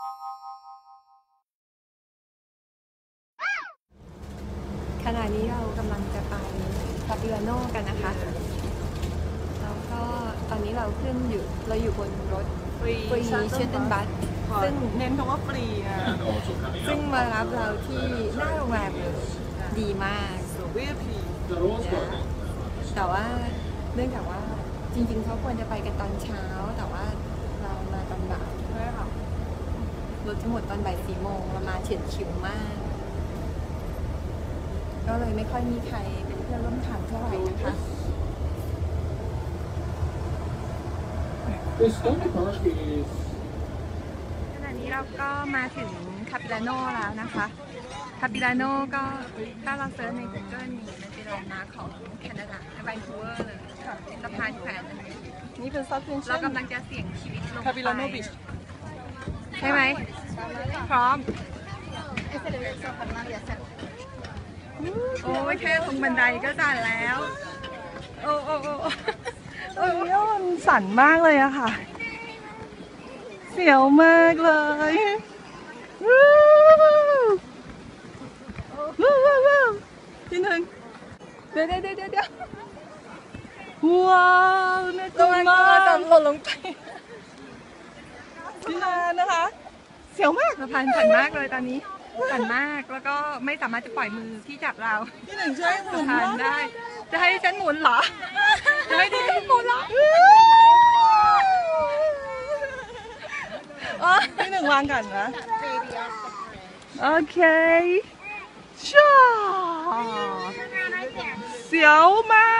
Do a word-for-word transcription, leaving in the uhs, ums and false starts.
ขณะนี้เรากำลังจะไปคาปิลาโน่กันนะคะแล้วก็ตอนนี้เราขึ้นอยู่เราอยู่บนรถฟรีเชตเทิลบัสซึ่งเน้นคำว่าฟรีนะซึ่งมารับเราที่หน้าโรงแรมเลยดีมากวี ไอ พีแต่ว่าเนื่องจากว่าจริงๆเขาควรจะไปกันตอนเช้าแต่ว่าเรามาตอนบ่ายใช่ค่ะรถจะหมดตอนบ่ายสี่โมงเรามาเฉียดฉิวมากก็เลยไม่ค่อยมีใครเป็นเพื่อนร่วมทางเท่าไหร่นะคะขณะนี้เราก็มาถึงคาปิลาโน่แล้วนะคะคาปิลาโน่ก็ถ้าเราเซิร์ชใน Google นี่มันเป็นแลนด์มาร์คของแคนาดาแวนคูเวอร์เลยสะพานแขวนนี่เป็นซับเพนชั่นเรากำลังจะเสี่ยงชีวิตลงไปคาปิลาโน่บีชใช่ไหมพร้อมโอ้ยแค่ลงบันไดก็สั่นแล้วโอ้โอ้โอ้โอ้ยมันสั่นมากเลยอะค่ะเสียวมากเลยว้าวว้าวว้าวทีหนึ่งเดี๋ยวเดี๋ยวเดี๋ยวเดี๋ยวว้าวน่ากลัวมากจะหล่นลงไปพี่นานะคะเสียวมากสะพานสั่นมากเลยตอนนี้สั่นมากแล้วก็ไม่สามารถจะปล่อยมือที่จับเราพี่หนึ่งช่วยหมุนได้จะให้ฉันหมุนเหรอจะให้ดิฉันหมุนเหรอพี่หนึ่งวางกันนะโอเคชาเสียวมา